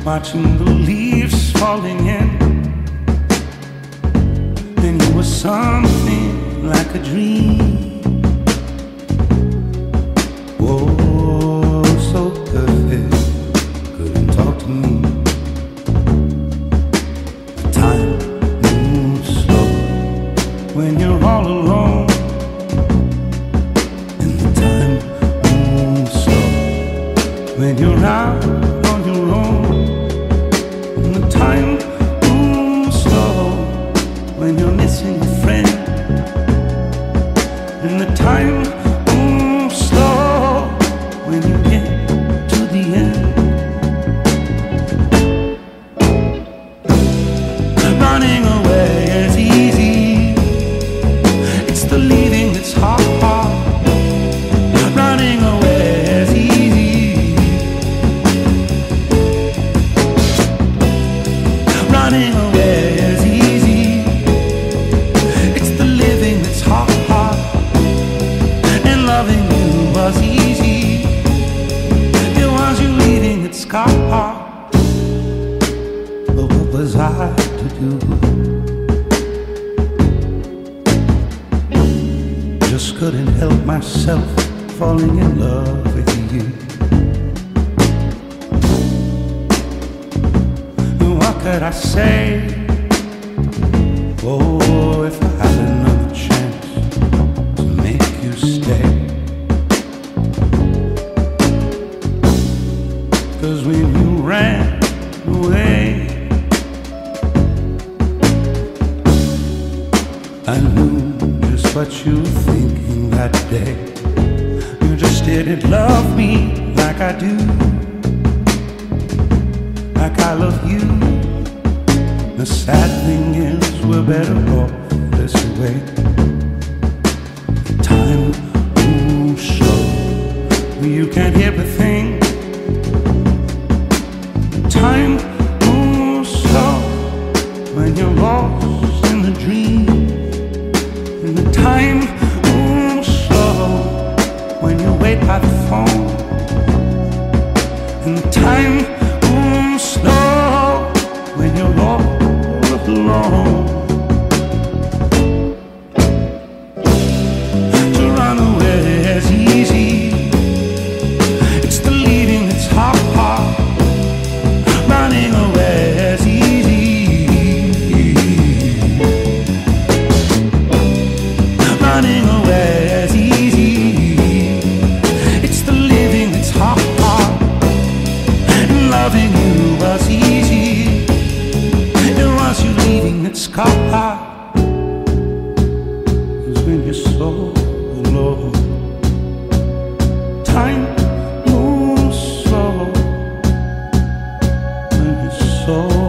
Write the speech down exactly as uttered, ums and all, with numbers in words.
watching the leaves falling in. Then you were something like a dream. Oh, so perfect, couldn't talk to me. Time moves slow when you're all alone, and the time moves slow when you're out on your own, and the time moves slow when you're missing a friend, and the time moves slow when you get to the end. Running away is easy, it's the leaving that's hard. Running away is easy, running away is easy, it's the living that's hard. And loving you was easy, it was you leaving that's hard. But what was I to do? Just couldn't help myself falling in love with you. What could I say? Oh, if I had another chance to make you stay. 'Cause when you ran away, I knew just what you were thinking that day. You just didn't love me like I do, like I love you. The sad thing is we're better off this way. Time moves slow, you can't hear a thing. Time moves slow when you're lost in the dream. And the time moves slow when you wait by the phone. And the time moves slow when you're all alone. To run away is easy, it's the leaving that's hard. Running away is easy, running away is easy, it's the living that's hard. And loving you was easy, it was you leaving that's hard. 'Cause when you're so alone, time moves slow. When you're so